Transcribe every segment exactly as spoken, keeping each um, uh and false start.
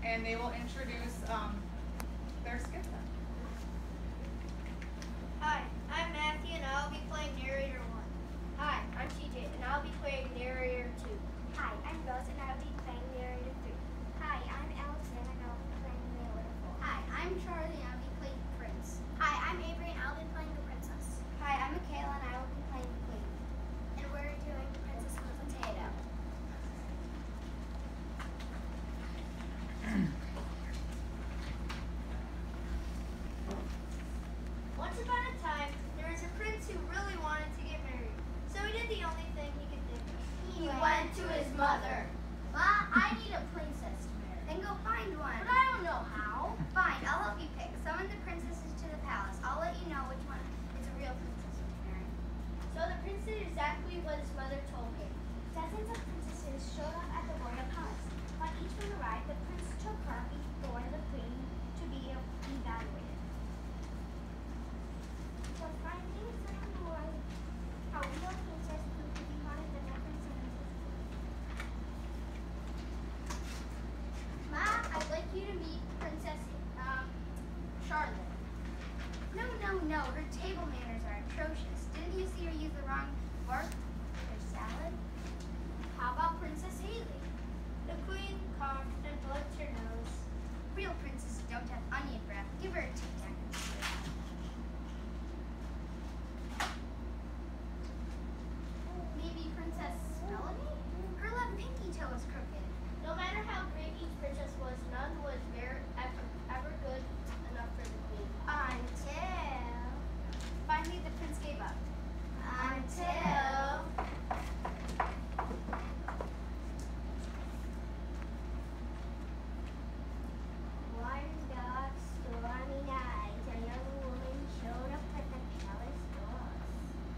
and they will introduce um, their skit then. Hi, I'm Matthew, and I'll be playing narrator one. Hi, I'm T J, and I'll be playing narrator two. Hi, I'm Rose, and I'll be playing narrator three. Hi, I'm Alexander, and I'll be playing narrator four. Hi, I'm Charlie, and I'll be playing Prince. Hi, I'm Avery, and I'll be playing the princess. Hi, I'm Michaela, and I will be playing the queen. And we're doing Princess and the Potato. Once upon a time, there was a prince who really wanted to get married. So he did the only thing he could think of. He went to his mother. Ma, I need a princess to marry. Then go find one. But I don't know how. Fine, I'll help you pick. Summon the princesses to the palace. I'll let you know which one is a real princess to marry. So the prince did exactly what his mother told him. Dozens of princesses showed up at the royal palace. When each one arrived, the prince took her before the queen to be evaluated. So finally, someone was a real princess who could be one of the representatives. Ma, I'd like you to meet Princess um, Charlotte. No, no, no. Her table manners are atrocious. Didn't you see her use the wrong fork for her salad? How about Princess Haley? The queen coughed and plucked her nose. Real princesses don't have onion breath. Give her a tic tac. Maybe Princess Melanie? Her left pinky toe is crooked. No matter how great each princess was, none was very ever, ever good enough for the queen. Until finally the prince gave up. Until... One dark, stormy night, a young woman showed up at the palace doors.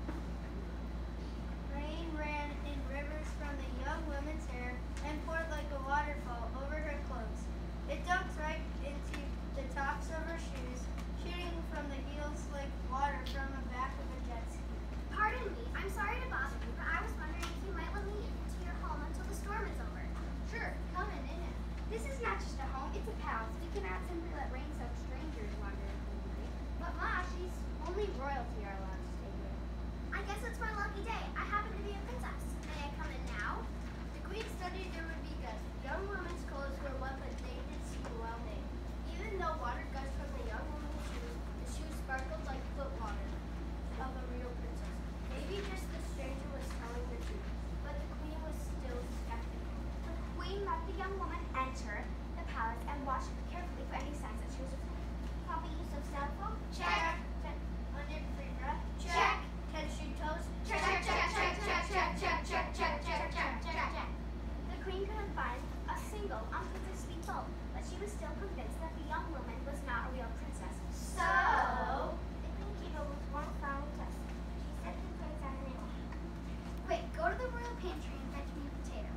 Rain ran in rivers from the young woman's hair and poured like a waterfall over her clothes. It dumped right into the tops of her shoes, shooting from the heels like water from the back of a jet ski. Pardon me, I'm sorry to bother you, but I was wondering if you might let me into your home until the storm is over. Sure, come in, in it. This is not just a home, it's a palace. We cannot simply let rain-soaked strangers wander into the night. But Ma, she's only royalty are allowed to stay here. I guess it's my lucky day. I happen to be a princess. May I come in now? The queen studied there would be gusts. Young women's clothes were wet, but they did seem well made. Even though water gushed from the young woman's shoes, the shoes sparkled like foot water of a real princess. Maybe just the stranger was telling the truth, but the queen was still skeptical. The queen let the young woman enter the palace and watched carefully for any signs that she was afraid. Proper use of cell phone? Check. Ten under free breath? Check. Ten shoe toes? Check, check, check, check, check, check, check, check, check, check, check, check, check. The queen couldn't find a single unprincessly fault, but she was still convinced that the young woman was not a real princess. So, The queen gave her with one final test. She said to the prince on her name. Quick, go to the royal pantry and fetch me a potato.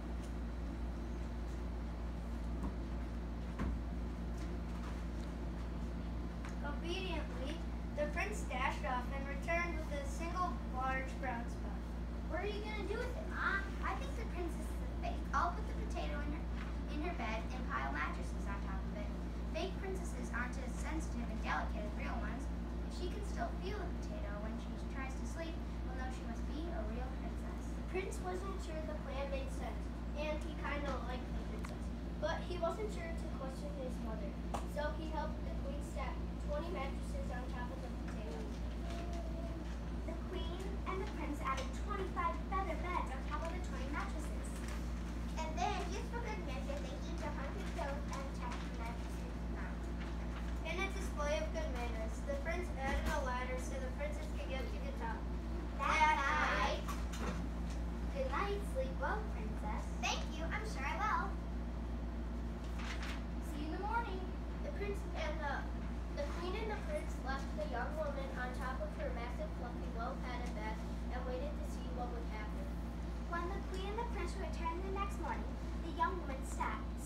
Obediently, the prince dashed off and returned with a single large brown spot. What are you gonna do with it, Ma? I think the princess is a fake. I'll put the potato in her in her bed and pile mattresses on top of it. Fake princesses aren't as sensitive and delicate as real ones. If she can still feel the potato when she tries to sleep, we'll know she must be a real princess. The prince wasn't sure the plan made sense, and he kind of liked the princess. But he wasn't sure to question his mother, so he helped the queen stack twenty mattresses on top of the potato. The queen and the prince added twenty-five feather beds on top of the twenty mattresses. and then, just for good measure, they heaped a hundred pillows and checked the mattresses down. In a display of good manners, the prince added a ladder so the princess could get to the top. That night, Good night, sleep well, princess. thank you, I'm sure I will. See you in the morning. The prince and the the queen and the prince left the young woman on top of her massive, fluffy, well-padded bed and waited to see what would happen. When the queen and the prince returned the next morning, the young woman sat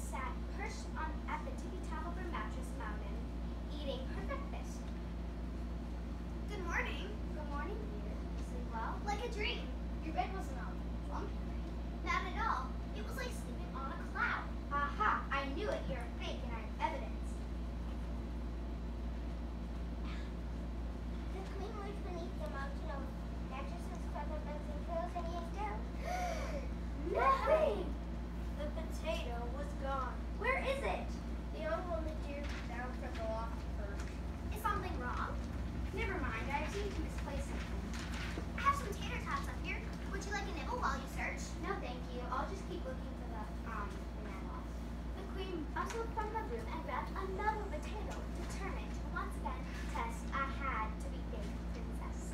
rustled from the room and grabbed another potato, determined to once again test I had to be fake princess.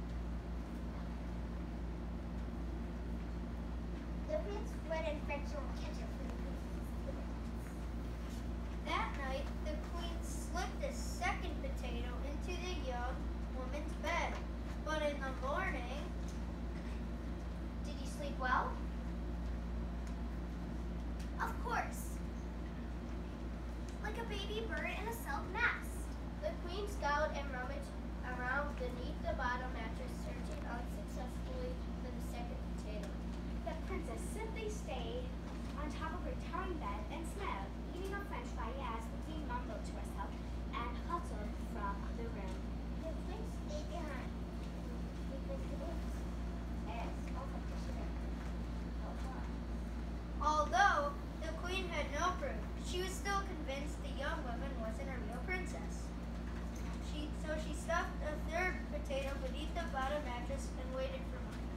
The prince read and fetched some ketchup for the princess. That night, the queen slipped a second potato into the young woman's bed. But in the morning, Did you sleep well? Of course. Like a baby bird in a silk nest. the queen scowled and rummaged around beneath the bottom mattress, searching unsuccessfully for the second potato. The princess simply stayed on top of her tongue bed and smiled, eating a french fry as the queen mumbled to herself and hustled from the room. The prince stayed behind because he was as also considered. Although the queen had no proof, she was still convinced the young woman wasn't a real princess. She, so she stuffed a third potato beneath the bottom mattress and waited for morning.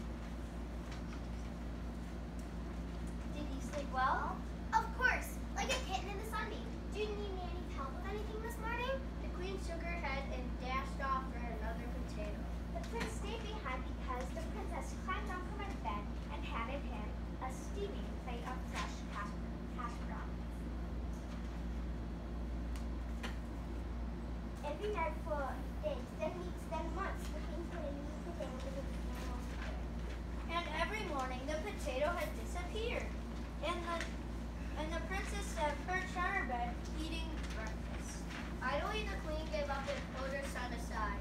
Did you sleep well? Of course, like a kitten in the sunbeam. Do you need any help with anything this morning? The queen shook her head and dashed off for another potato. The prince stayed behind because the princess climbed up from his bed and handed him a steaming plate of fresh hash, hash browns. Every night for days, then weeks, then months, the king put a new potato in his animal's food. And every morning the potato had disappeared. And the and the princess sat perched on her bed eating breakfast. Idly the queen gave up and pulled her son aside.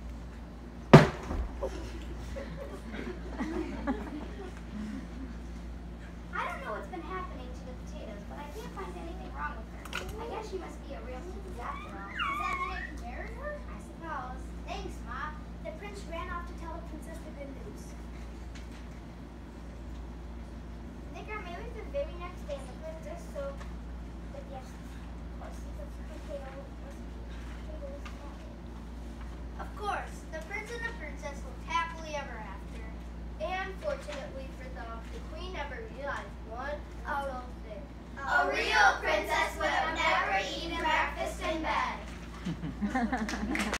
I don't know what's been happening to the potatoes, but I can't find anything wrong with her. I guess she must be a real princess after all. Does that mean I can marry her? I suppose. Thanks, Ma. The prince ran off to tell the princess the good news. They got married the very next day, and the princess sold the guest horses of potato was Of course, the prince and the princess lived happily ever after. And fortunately for them, the queen never realized one little thing. A real princess would have never eaten breakfast in bed.